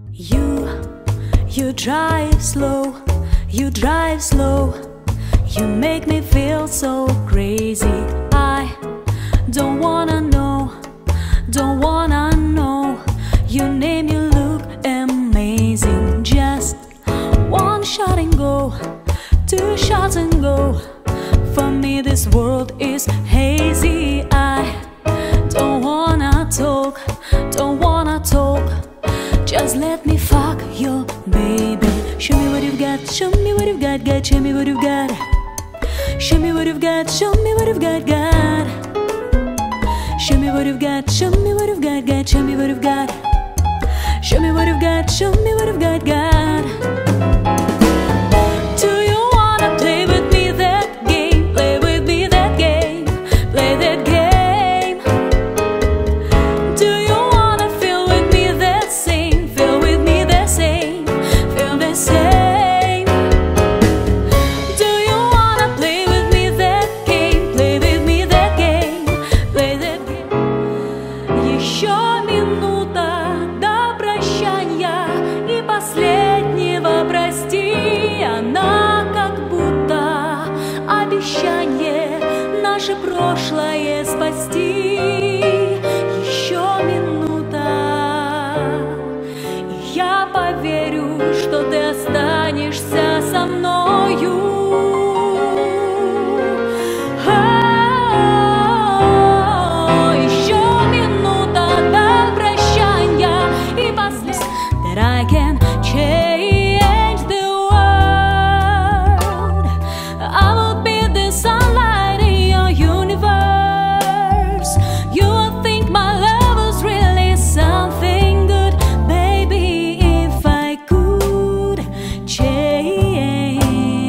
You drive slow, you drive slow. You make me feel so crazy. I don't wanna know, don't wanna know your name. You look amazing. Just one shot and go, two shots and go. For me this world is hazy. I don't wanna talk, don't wanna talk. Just let me fuck you, baby. Show me what you've got, show me what you've got, show me what you've got. Show me what you've got, show me what you've got. Show me what you've got, show me what you've got, show me what you've got. Show me what you've got, show me what you've got. Do you wanna play with me that game? Play with me that game, play that game. Do you wanna feel with me that same, feel with me the same, feel the same? Do you wanna play with me that game? Play with me that game, play that game. Еще минута до прощания и последнего прости. Она как будто обещание наше прошлое спасти. Еще минута, и я поверю, что ты останешься со мною. Еще минута до прощания и последнего. That I can change the world. I will be the sunlight in your universe. You will think my love was really something good, baby. If I could change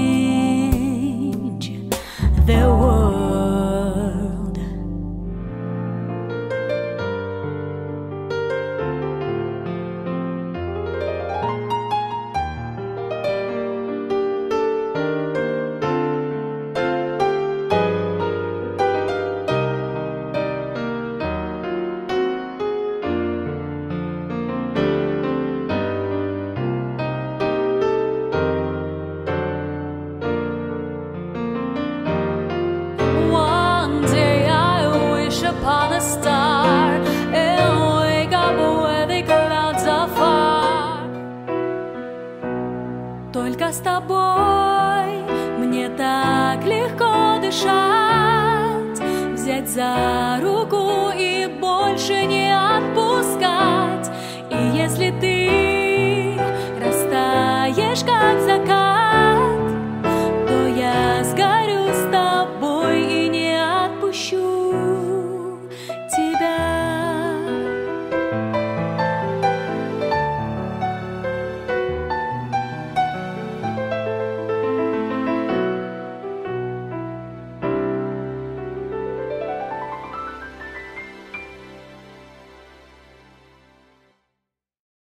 the world. One day I wish upon a star and wake up where the clouds are far. Только с тобой мне так легко дышать, взять за руку и больше не отпускать. И если ты